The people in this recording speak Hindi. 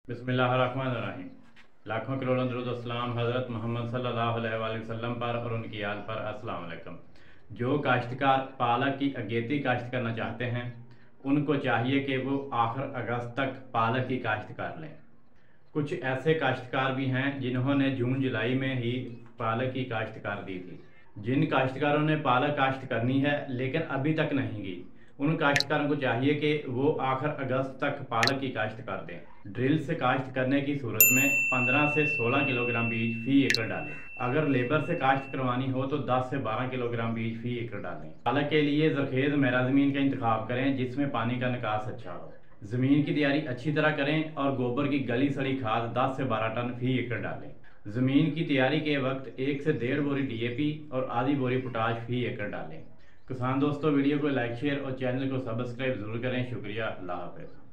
बिस्मिल्लाहिर्रहमानिर्रहीम। लाखों करोड़ों दुरूद व सलाम हज़रत मोहम्मद सल्लल्लाहु अलैहि वसल्लम पर और उनकी आल पर। अस्सलाम वालेकुम। जो काश्तकार पालक की अगेती काश्त करना चाहते हैं उनको चाहिए कि वो आखिर अगस्त तक पालक की काश्त कर लें। कुछ ऐसे काश्तकार भी हैं जिन्होंने जून जुलाई में ही पालक की काश्त कर दी थी। जिन काश्तकारों ने पालक काश्त करनी है लेकिन अभी तक नहीं की, उन काश्तकारों को चाहिए कि वो आखिर अगस्त तक पालक की काश्त कर दें। ड्रिल से काश्त करने की सूरत में 15 से 16 किलोग्राम बीज फी एकड़ डालें। अगर लेबर से काश्त करवानी हो तो 10 से 12 किलोग्राम बीज फी एकड़ डालें। पालक के लिए जरखेज मेरा ज़मीन का इंतखाब करें जिसमें पानी का निकास अच्छा हो। ज़मीन की तैयारी अच्छी तरह करें और गोबर की गली सड़ी खाद 10 से 12 टन फी एकड़ डालें। ज़मीन की तैयारी के वक्त 1 से 1.5 बोरी डीएपी और आधी बोरी पोटाश फी एकड़ डालें। किसान दोस्तों, वीडियो को लाइक शेयर और चैनल को सब्सक्राइब ज़रूर करें। शुक्रिया। अल्लाह हाफ़िज़।